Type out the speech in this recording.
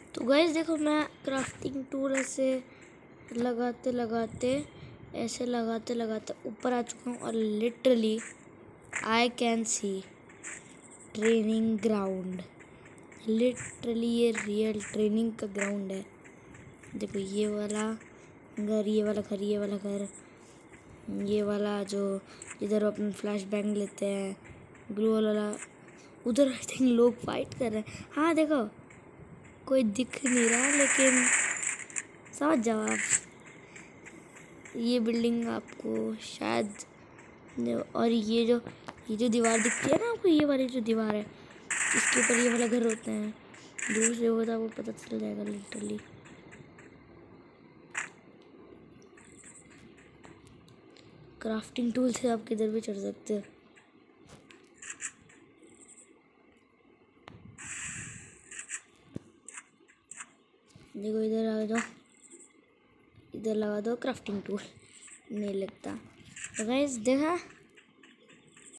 तो गाइस देखो, मैं क्राफ्टिंग टूल ऐसे लगाते लगाते ऊपर आ चुका हूँ और literally I can see training ground. Literally ये रियल ट्रेनिंग का ग्राउंड है। देखो ये वाला घर, ये वाला घर, ये वाला घर, ये वाला जो इधर अपन फ्लैश बैंग लेते हैं, ग्लू वाला। उधर आई थिंक लोग फाइट कर रहे हैं। हाँ देखो, कोई दिख नहीं रहा लेकिन समझ जाओ आप। ये बिल्डिंग आपको शायद, और ये जो दीवार दिखती है ना आपको, ये वाली जो दीवार है, इसके ऊपर ये वाला घर होते हैं। दूर से होता वो पता चल जाएगा लिटरली। क्राफ्टिंग टूल से आप किधर भी चढ़ सकते हो। देखो इधर आ जाओ, इधर लगा दो क्राफ्टिंग टूल, नहीं लगता। तो गाइस देखा,